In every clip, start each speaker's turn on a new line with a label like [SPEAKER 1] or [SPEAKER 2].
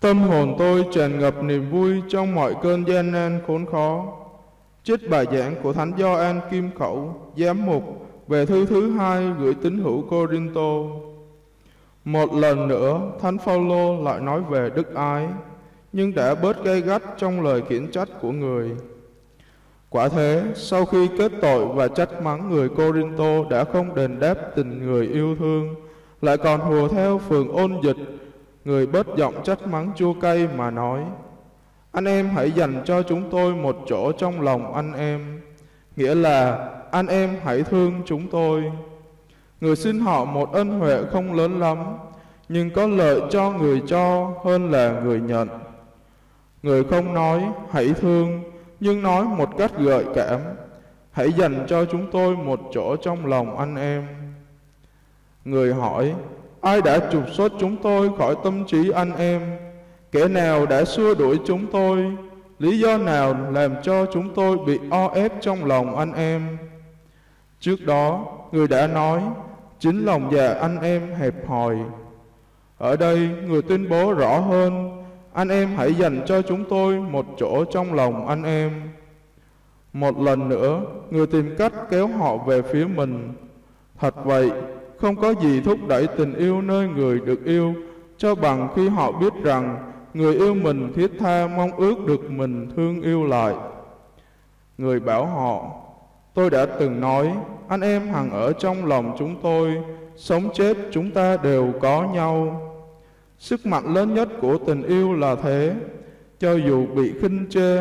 [SPEAKER 1] Tâm hồn tôi tràn ngập niềm vui trong mọi cơn gian nan khốn khó. Trích bài giảng của Thánh Gioan Kim Khẩu, giám mục, về thư thứ 2 gửi tín hữu Cô-rinh-tô. Một lần nữa, Thánh Phao-lô lại nói về đức ái, nhưng đã bớt gay gắt trong lời khiển trách của người. Quả thế, sau khi kết tội và trách mắng người Cô-rinh-tô đã không đền đáp tình người yêu thương, lại còn hùa theo phường Ôn Dịch, người bớt giọng trách mắng chua cay mà nói: anh em hãy dành cho chúng tôi một chỗ trong lòng anh em, nghĩa là anh em hãy thương chúng tôi. Người xin họ một ân huệ không lớn lắm, nhưng có lợi cho người cho hơn là người nhận. Người không nói hãy thương, nhưng nói một cách gợi cảm: hãy dành cho chúng tôi một chỗ trong lòng anh em. Người hỏi: ai đã trục xuất chúng tôi khỏi tâm trí anh em? Kẻ nào đã xua đuổi chúng tôi? Lý do nào làm cho chúng tôi bị o ép trong lòng anh em? Trước đó, người đã nói: chính lòng dạ anh em hẹp hòi. Ở đây, người tuyên bố rõ hơn: anh em hãy dành cho chúng tôi một chỗ trong lòng anh em. Một lần nữa, người tìm cách kéo họ về phía mình. Thật vậy, không có gì thúc đẩy tình yêu nơi người được yêu cho bằng khi họ biết rằng người yêu mình thiết tha mong ước được mình thương yêu lại. Người bảo họ: tôi đã từng nói, anh em hằng ở trong lòng chúng tôi, sống chết chúng ta đều có nhau. Sức mạnh lớn nhất của tình yêu là thế. Cho dù bị khinh chê,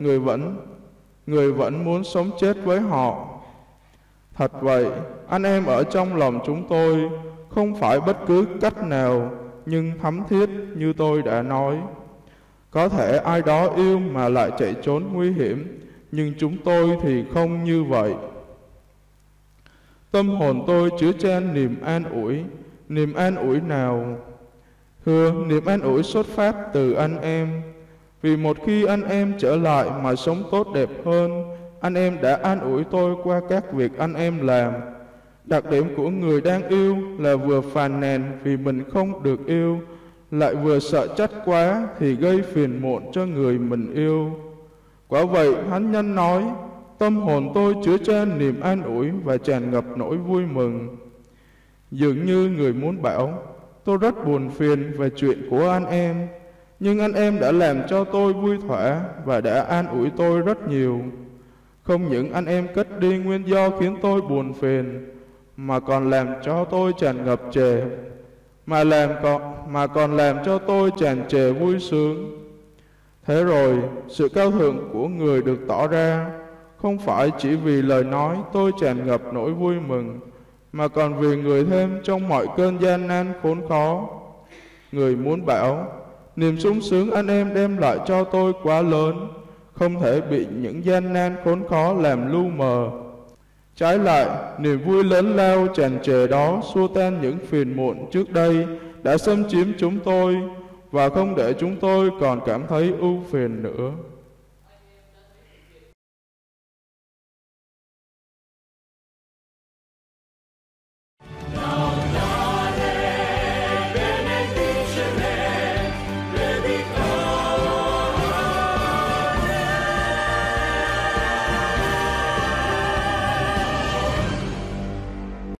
[SPEAKER 1] người vẫn muốn sống chết với họ. Thật vậy, anh em ở trong lòng chúng tôi, không phải bất cứ cách nào, nhưng thấm thiết như tôi đã nói. Có thể ai đó yêu mà lại chạy trốn nguy hiểm, nhưng chúng tôi thì không như vậy. Tâm hồn tôi chứa chan niềm an ủi. Niềm an ủi nào? Thưa, niềm an ủi xuất phát từ anh em. Vì một khi anh em trở lại mà sống tốt đẹp hơn, anh em đã an ủi tôi qua các việc anh em làm. Đặc điểm của người đang yêu là vừa phàn nàn vì mình không được yêu, lại vừa sợ trách quá thì gây phiền muộn cho người mình yêu. Quả vậy, Thánh Nhân nói: tâm hồn tôi chứa chan niềm an ủi và tràn ngập nỗi vui mừng. Dường như người muốn bảo: tôi rất buồn phiền về chuyện của anh em, nhưng anh em đã làm cho tôi vui thỏa và đã an ủi tôi rất nhiều. Không những anh em cất đi nguyên do khiến tôi buồn phiền, mà còn làm cho tôi tràn ngập trề, mà còn làm cho tôi tràn trề vui sướng. Thế rồi, sự cao thượng của người được tỏ ra, không phải chỉ vì lời nói tôi tràn ngập nỗi vui mừng, mà còn vì người thêm trong mọi cơn gian nan khốn khó. Người muốn bảo: niềm sung sướng anh em đem lại cho tôi quá lớn, không thể bị những gian nan khốn khó làm lu mờ. Trái lại, niềm vui lớn lao tràn trề đó xua tan những phiền muộn trước đây đã xâm chiếm chúng tôi, và không để chúng tôi còn cảm thấy ưu phiền nữa.